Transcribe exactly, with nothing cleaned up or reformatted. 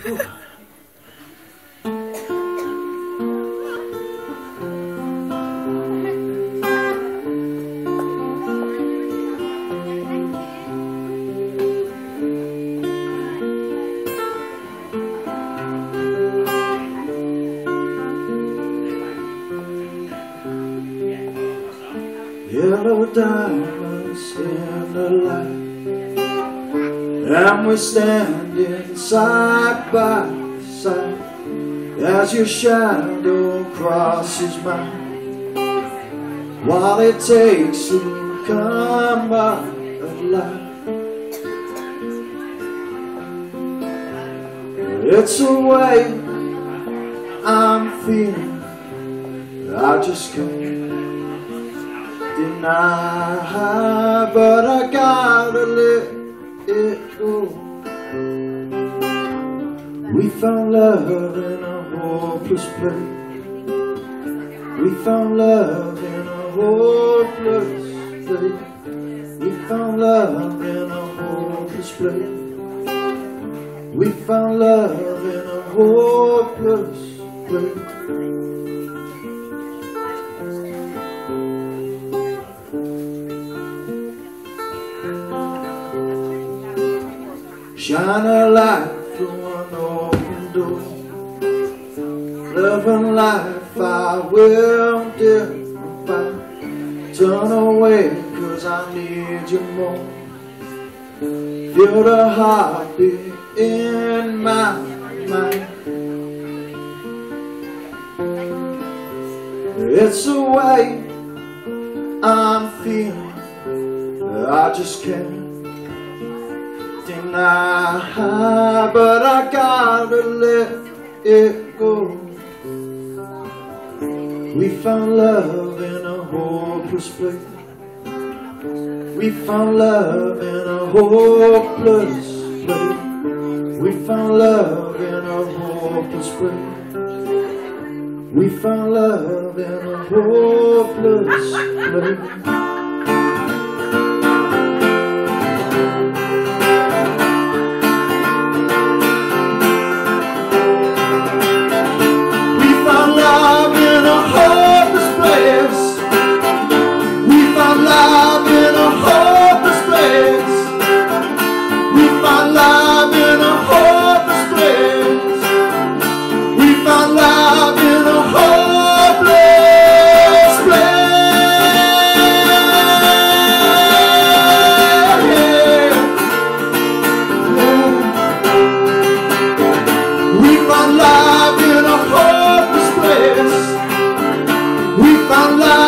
Yellow diamonds in the light, and we're standing side by side as your shadow crosses mine, while it takes to come alive. It's a way I'm feeling, I just can't deny, but I gotta let it go. We found love in a hopeless place. We found love in a hopeless place. We found love in a hopeless place. We found love in a hopeless place. Shine a light through an open door. Love and life I will defy. Turn away cause I need you more. Feel the heartbeat in my mind. It's a way I'm feeling, I just can't deny, but I gotta let it go. We found love in a hopeless place. We found love in a hopeless place. We found love in a hopeless place. We found love in a hopeless place. We found love